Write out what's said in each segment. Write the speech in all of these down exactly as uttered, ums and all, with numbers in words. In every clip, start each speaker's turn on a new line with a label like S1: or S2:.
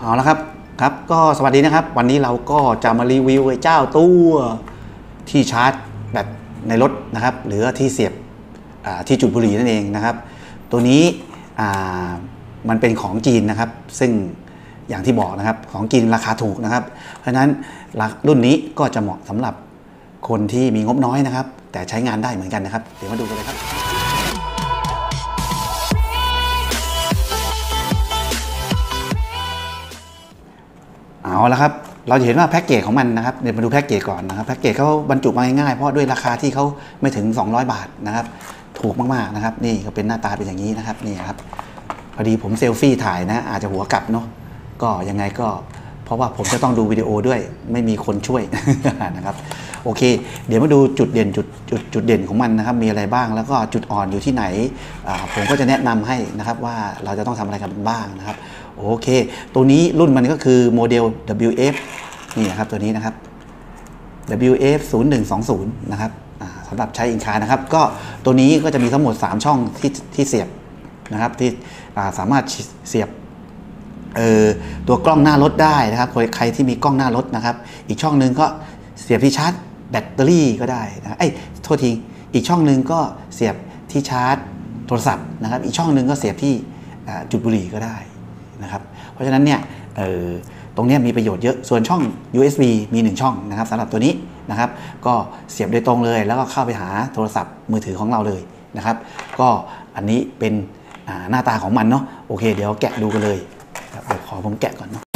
S1: เอาละครับครับก็สวัสดีนะครับวันนี้เราก็จะมารีวิวไอ้เจ้าตัวที่ชาร์จแบตในรถนะครับหรือที่เสียบที่จุดบุหรี่นั่นเองนะครับตัวนี้มันเป็นของจีนนะครับซึ่งอย่างที่บอกนะครับของจีนราคาถูกนะครับเพราะฉะนั้นรุ่นนี้ก็จะเหมาะสำหรับคนที่มีงบน้อยนะครับแต่ใช้งานได้เหมือนกันนะครับเดี๋ยวมาดูกันเลยครับเอาละครับเราจะเห็นว่าแพ็กเกจของมันนะครับเดี๋ยวมาดูแพ็กเกจก่อนนะครับแพ็กเกจเขาบรรจุมาง่ายๆเพราะด้วยราคาที่เขาไม่ถึงสองร้อยบาทนะครับถูกมากๆนะครับนี่ก็เป็นหน้าตาเป็นอย่างนี้นะครับนี่ครับพอดีผมเซลฟี่ถ่ายนะอาจจะหัวกลับเนาะก็ยังไงก็เพราะว่าผมจะต้องดูวิดีโอด้วยไม่มีคนช่วยนะครับโอเคเดี๋ยวมาดูจุดเด่นจุดจุดจุดเด่นของมันนะครับมีอะไรบ้างแล้วก็จุดอ่อนอยู่ที่ไหนผมก็จะแนะนำให้นะครับว่าเราจะต้องทำอะไรกันบ้างนะครับโอเคตัวนี้รุ่นมันก็คือโมเดล ดับเบิลยู เอฟ นี่นะครับตัวนี้นะครับ ดับเบิลยู เอฟ ศูนย์หนึ่งสองศูนย์นะครับสำหรับใช้อินคานะครับก็ตัวนี้ก็จะมีทั้งหมดสามช่องที่ที่เสียบนะครับที่สามารถเสียบตัวกล้องหน้ารถได้นะครับใครที่มีกล้องหน้ารถนะครับอีกช่องหนึ่งก็เสียบที่ชาร์จแบตเตอรี่ก็ได้นะไอ้โทษทีอีกช่องหนึ่งก็เสียบที่ชาร์จโทรศัพท์นะครับอีกช่องหนึ่งก็เสียบที่จุดบุหรี่ก็ได้นะครับเพราะฉะนั้นเนี่ยตรงนี้มีประโยชน์เยอะส่วนช่อง ยู เอส บี มีหนึ่งช่องนะครับสำหรับตัวนี้นะครับก็เสียบโดยตรงเลยแล้วก็เข้าไปหาโทรศัพท์มือถือของเราเลยนะครับก็อันนี้เป็นหน้าตาของมันเนาะโอเคเดี๋ยวแกะดูกันเลยเดี๋ยวขอผมแกะก่อนเนาะ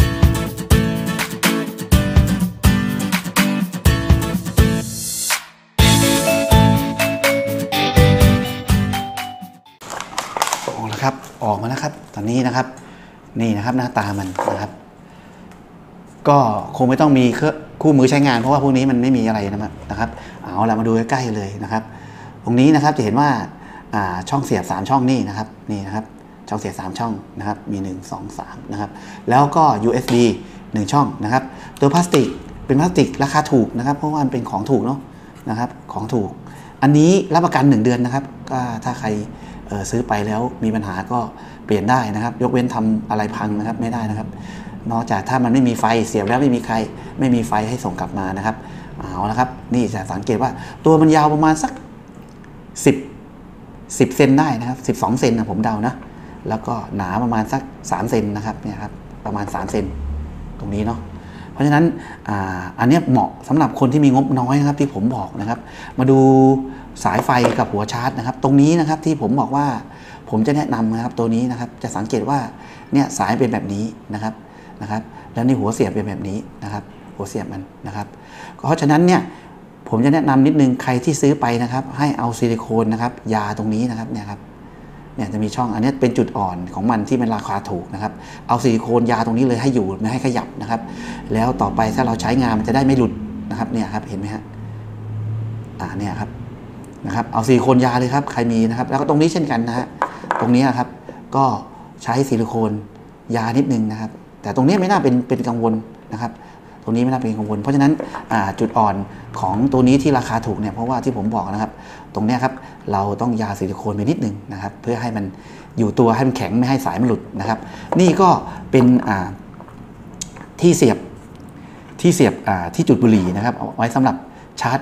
S1: ออกแล้วครับออกมาแล้วครับตอนนี้นะครับนี่นะครับหน้าตามันนะครับก็คงไม่ต้องมีคู่มือใช้งานเพราะว่าพวกนี้มันไม่มีอะไรนะครับเอาละมาดูใกล้ๆเลยนะครับตรงนี้นะครับจะเห็นว่าช่องเสียบสามช่องนี่นะครับนี่นะครับช่องเสียบสามช่องนะครับมีหนึ่ง สอง สามนะครับแล้วก็ ยู เอส บี หนึ่งช่องนะครับตัวพลาสติกเป็นพลาสติกราคาถูกนะครับเพราะว่ามันเป็นของถูกเนาะนะครับของถูกอันนี้รับประกันหนึ่งเดือนนะครับก็ถ้าใครซื้อไปแล้วมีปัญหาก็เปลี่ยนได้นะครับยกเว้นทำอะไรพังนะครับไม่ได้นะครับนอกจากถ้ามันไม่มีไฟเสียบแล้วไม่มีใครไม่มีไฟให้ส่งกลับมานะครับเอาละครับนี่จะสังเกตว่าตัวมันยาวประมาณสักสิบ สิบเซนได้นะครับสิบสองเซนนะผมเดานะแล้วก็หนาประมาณสักสามเซนนะครับเนี่ยครับประมาณสามเซนตรงนี้เนาะเพราะฉะนั้น อ, อันนี้เหมาะสำหรับคนที่มีงบน้อยนะครับที่ผมบอกนะครับมาดูสายไฟกับหัวชาร์จนะครับตรงนี้นะครับที่ผมบอกว่าผมจะแนะนำนะครับตัวนี้นะครับจะสังเกตว่าเนี่ยสายเป็นแบบนี้นะครับนะครับแล้วนี่หัวเสียบเป็นแบบนี้นะครับหัวเสียบมันนะครับเพราะฉะนั้นเนี่ยผมจะแนะนำนิดนึงใครที่ซื้อไปนะครับให้เอาซิลิโคนนะครับยาตรงนี้นะครับเนี่ยครับเนี่ยจะมีช่องอันนี้เป็นจุดอ่อนของมันที่เป็นราคาถูกนะครับเอาซิลิโคนยาตรงนี้เลยให้อยู่ไม่ให้ขยับนะครับแล้วต่อไปถ้าเราใช้งานมันจะได้ไม่หลุดนะครับเนี่ยครับเห็นไหมฮะอ่าเนี่ยครับนะครับเอาซิลิโคนยาเลยครับใครมีนะครับแล้วก็ตรงนี้เช่นกันนะฮะตรงนี้ครับก็ใช้ซิลิโคนยานิดนึงนะครับแต่ตรงนี้ไม่น่าเป็นเป็นกังวลนะครับตรงนี้ไม่น่าเป็นกังวลเพราะฉะนั้นจุดอ่อนของตัวนี้ที่ราคาถูกเนี่ยเพราะว่าที่ผมบอกนะครับตรงนี้ครับเราต้องยาซิลิโคนไปนิดนึงนะครับเพื่อให้มันอยู่ตัวให้มันแข็งไม่ให้สายมันหลุดนะครับนี่ก็เป็นที่เสียบที่เสียบที่จุดบุหรี่นะครับเอาไว้สำหรับชาร์จ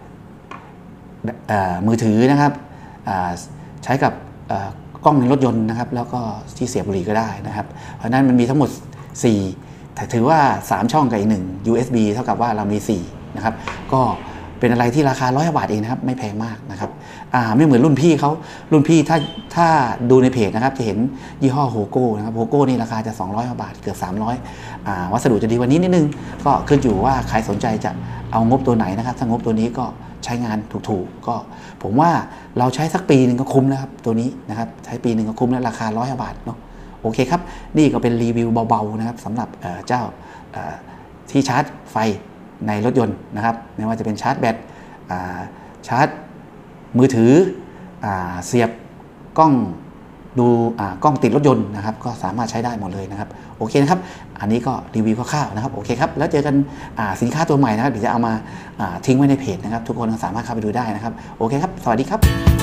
S1: มือถือนะครับใช้กับกล้องในรถยนต์นะครับแล้วก็ที่เสียบบุหรี่ก็ได้นะครับเพราะนั้นมันมีทั้งหมดสี่ถือว่าสามช่องกับอีกหนึ่ง ยู เอส บี เท่ากับว่าเรามีสี่นะครับก็เป็นอะไรที่ราคาร้อยบาทเองนะครับไม่แพงมากนะครับไม่เหมือนรุ่นพี่เขารุ่นพี่ถ้าถ้าดูในเพจนะครับจะเห็นยี่ห้อโฮโก้นะครับโฮโก้นี่ราคาจะสองร้อยบาทเกือบสามร้อยอ่าวัสดุจะดีกว่านี้นิดนึงก็ขึ้นอยู่ว่าใครสนใจจะเอางบตัวไหนนะครับถ้างบตัวนี้ก็ใช้งานถูกๆก็ผมว่าเราใช้สักปีหนึ่งก็คุ้มแล้วครับตัวนี้นะครับใช้ปีหนึ่งก็คุ้มแล้วราคาร้อยบาทเนาะโอเคครับนี่ก็เป็นรีวิวเบาๆนะครับสำหรับเจ้าที่ชาร์จไฟในรถยนต์นะครับไม่ว่าจะเป็นชาร์จแบตชาร์จมือถือเสียบกล้องดูกล้องติดรถยนต์นะครับก็สามารถใช้ได้หมดเลยนะครับโอเคนะครับอันนี้ก็รีวิวคร่าวๆนะครับโอเคครับแล้วเจอกันสินค้าตัวใหม่นะครับเดี๋ยวจะเอามาทิ้งไว้ในเพจนะครับทุกคนสามารถเข้าไปดูได้นะครับโอเคครับสวัสดีครับ